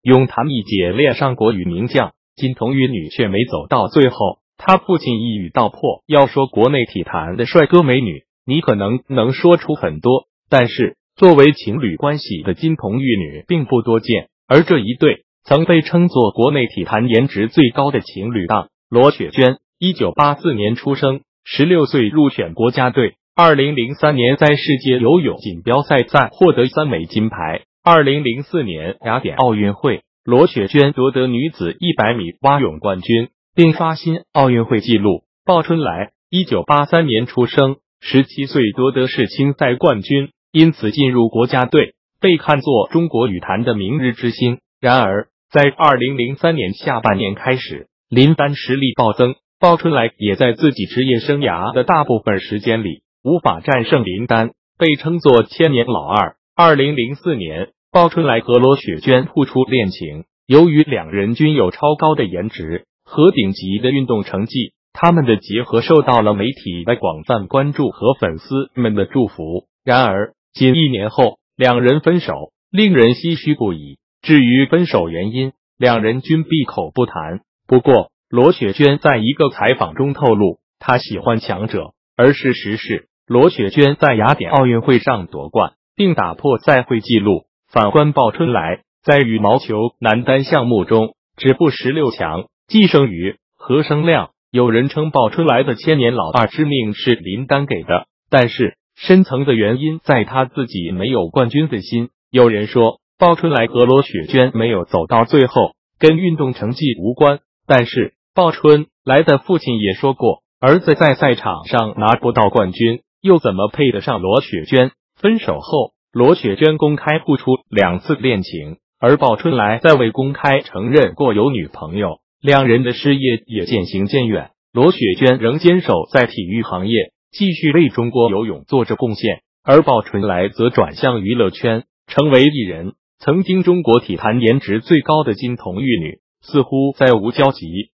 泳坛一姐恋上国羽名将，金童玉女却没走到最后。他父亲一语道破，要说国内体坛的帅哥美女，你可能说出很多，但是作为情侣关系的金童玉女并不多见。而这一对曾被称作国内体坛颜值最高的情侣档。罗雪娟1984年出生，16岁入选国家队，2003年在世界游泳锦标赛获得3枚金牌。2004年雅典奥运会，罗雪娟夺得女子100米蛙泳冠军，并刷新奥运会纪录。鲍春来1983年出生，17岁夺得世青赛冠军，因此进入国家队，被看作中国羽坛的明日之星。然而，在2003年下半年开始，林丹实力暴增，鲍春来也在自己职业生涯的大部分时间里无法战胜林丹，被称作千年老二。2004年，鲍春来和罗雪娟互出恋情，由于两人均有超高的颜值和顶级的运动成绩，他们的结合受到了媒体的广泛关注和粉丝们的祝福。然而，仅1年后，两人分手，令人唏嘘不已。至于分手原因，两人均闭口不谈。不过，罗雪娟在一个采访中透露，她喜欢强者，而事实是，罗雪娟在雅典奥运会上夺冠，并打破赛会纪录。反观鲍春来，在羽毛球男单项目中止步16强，既胜于何生亮。有人称鲍春来的千年老二之命是林丹给的，但是深层的原因在他自己没有冠军的心。有人说，鲍春来和罗雪娟没有走到最后，跟运动成绩无关，但是鲍春来的父亲也说过，儿子在赛场上拿不到冠军，又怎么配得上罗雪娟？分手后，罗雪娟公开复出2次恋情，而鲍春来在未公开承认过有女朋友，两人的事业也渐行渐远。罗雪娟仍坚守在体育行业，继续为中国游泳做着贡献，而鲍春来则转向娱乐圈，成为艺人。曾经中国体坛颜值最高的金童玉女，似乎再无交集。